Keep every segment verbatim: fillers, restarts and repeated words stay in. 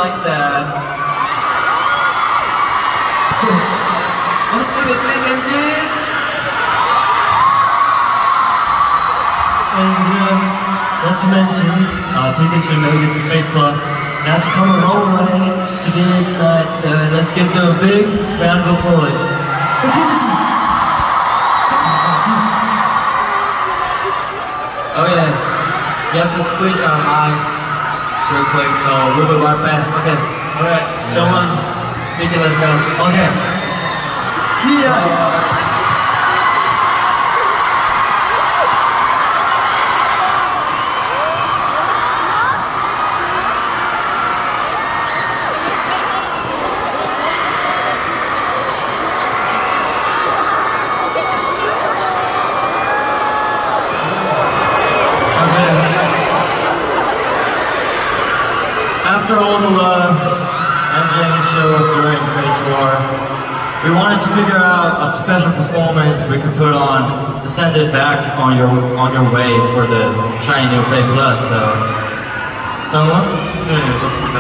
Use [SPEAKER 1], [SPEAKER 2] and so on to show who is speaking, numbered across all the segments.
[SPEAKER 1] like that. Let's give it big engine.
[SPEAKER 2] And uh, not to mention, uh, Pikachu made it to Fate Plus. That's come a long way to be here tonight, so let's give them a big round of applause. For Pikachu!
[SPEAKER 1] Oh yeah, you have to squeeze our eyes real quick, so we'll be right back. Okay, alright, Jungwon, Vicky, let's go.
[SPEAKER 2] Okay. See ya!
[SPEAKER 3] After all the love M J showed us during Fate Tour, we wanted to figure out a special performance we could put on to send it back on your on your way for the shiny new Fate Plus. So, someone?
[SPEAKER 4] 네, 맞습니다.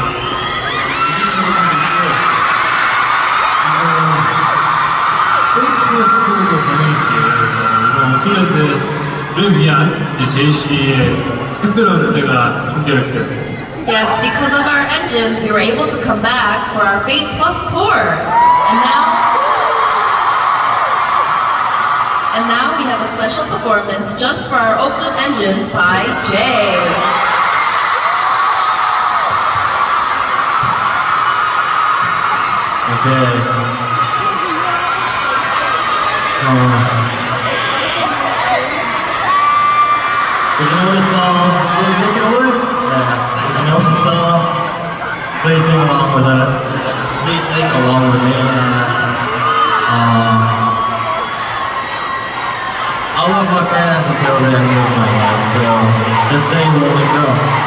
[SPEAKER 4] 페이트 플러스로 가능했기에 이번 오클랜드를 위한 이제 제이씨의 특별한 무대가 준비됐어요.
[SPEAKER 5] Yes, because of our engines, we were able to come back for our Fate Plus tour. And now, and now we have a special performance just for our Oakland engines by Jay.
[SPEAKER 3] Okay. Um, did you know this song? Should I take it away? Yeah. Did you know this song? Please sing along with it. Please sing along with me. Um, I love my fans until the end of my life, so just sing Let It Go.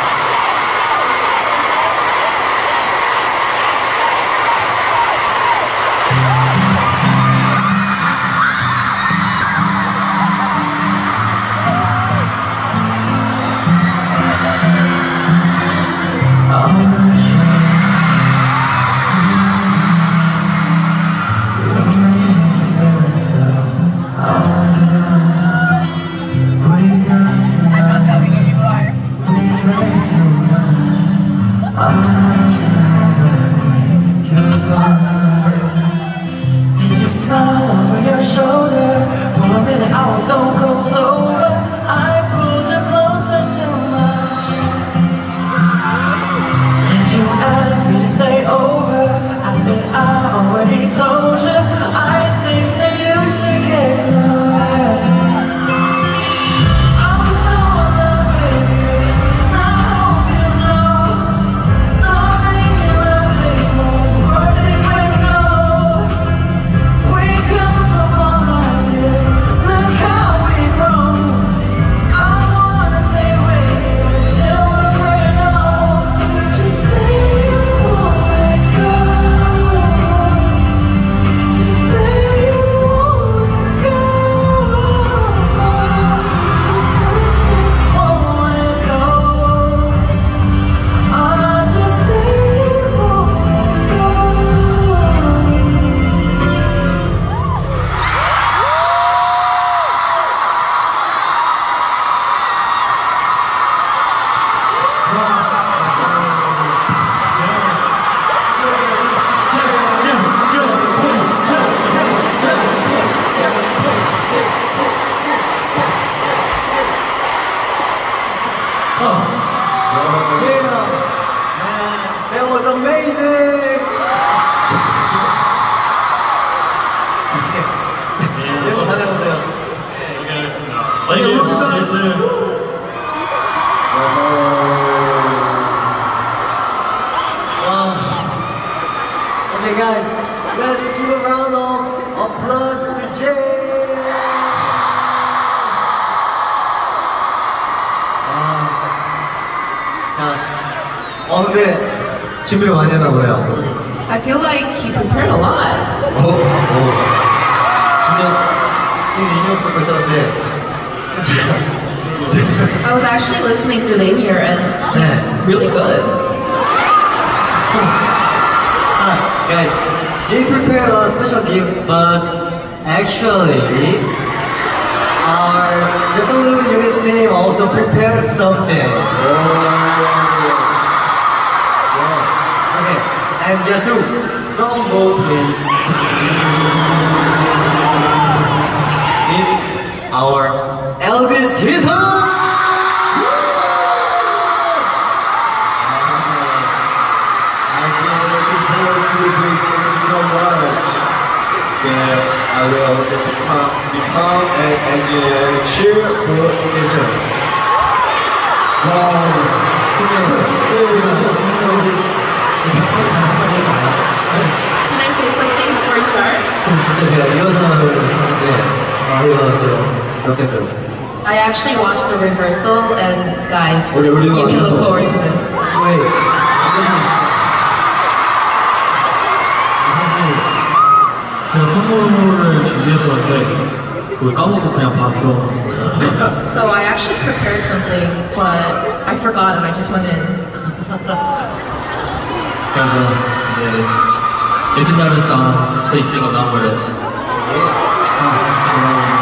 [SPEAKER 6] Okay guys, let's give a round of applause to Jay! 아, 자, 어 근데 준비를 많이 했나 보네요.
[SPEAKER 5] I feel like he prepared a lot.
[SPEAKER 6] 오, 오. 진짜 이 인형 듣고 있었는데
[SPEAKER 5] I was actually listening through the ear and he's really good.
[SPEAKER 6] Ah, guys, Jay prepared a special gift, but actually, our just a little unit team also prepared something. Yeah. Okay, and guess who? Drum roll, please. It's our eldest Hisa!
[SPEAKER 7] So much that I will also become, become an engineer and cheer for Listen. Wow.
[SPEAKER 5] Can I say something before you start?
[SPEAKER 6] 진짜 제가 이어서 하는데 아 이거 저 역대급.
[SPEAKER 5] I actually watched the rehearsal, and guys,
[SPEAKER 6] 우리 우리도
[SPEAKER 5] you can look
[SPEAKER 6] 와서
[SPEAKER 5] forward to this.
[SPEAKER 6] 스웨이.
[SPEAKER 2] 제가 선물을 준비했었는데 그걸 까먹고 그냥 바로 들어.
[SPEAKER 5] So I actually prepared something, but I forgot and I just went in.
[SPEAKER 2] 그래서 이제 If you know the song, please sing along with us. Ah, sing along with us.